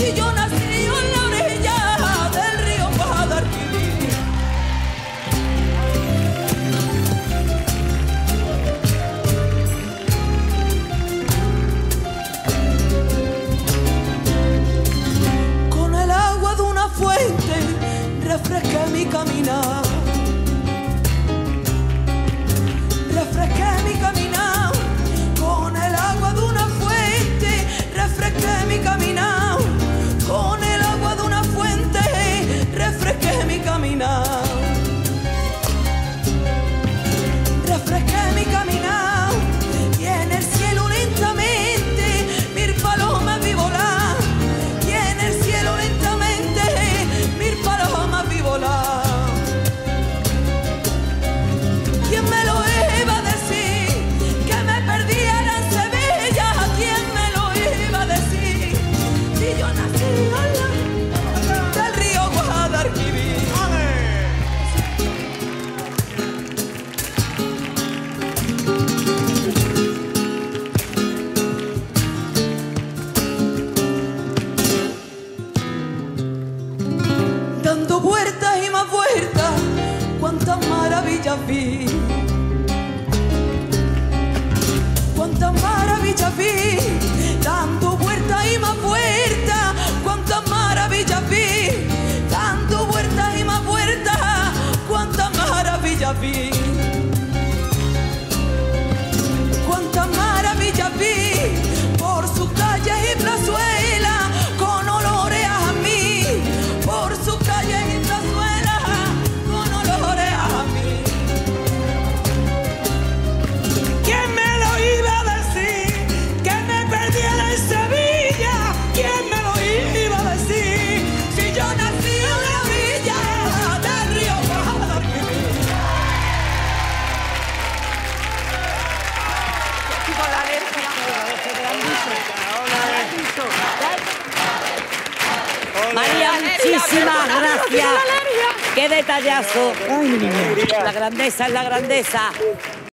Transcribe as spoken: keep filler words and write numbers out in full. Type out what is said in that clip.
si yo nací en la orilla del río Guadalquivir. Con el agua de una fuente refresqué mi caminar, refresqué mi caminar. Con el agua de una fuente refresqué mi caminar, con el agua de una fuente refresqué mi caminar, refresqué mi caminar. Y en el cielo lentamente mil palomas vi volar, y en el cielo lentamente mil palomas vi volar. ¿Quién me lo iba a decir que me perdiera en Sevilla? ¿Quién me lo iba a decir si yo nací al lado del río Guadalquivir? Dando vueltas y más vueltas, cuántas maravillas vi, cuántas maravillas vi. Dando vueltas y más vueltas, cuántas maravillas vi. Dando vueltas y más vueltas, cuántas maravillas vi. Cuántas maravillas vi por sus calles y plazuelas con olores a mí, por sus calles y plazuelas con olores a mí. ¿Quién me lo iba a decir que me perdiera en Sevilla? ¿Quién me lo iba a decir si yo nací en la orilla del río Guadalquivir? María, muchísimas gracias. Qué detallazo. La grandeza es la grandeza.